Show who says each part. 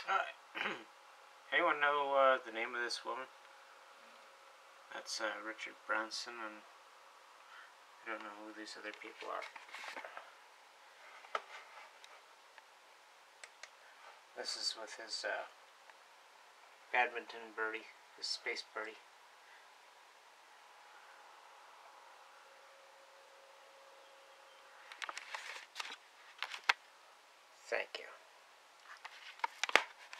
Speaker 1: Anyone know the name of this woman? That's Richard Branson, and I don't know who these other people are. This is with his badminton birdie, his space birdie. Thank you.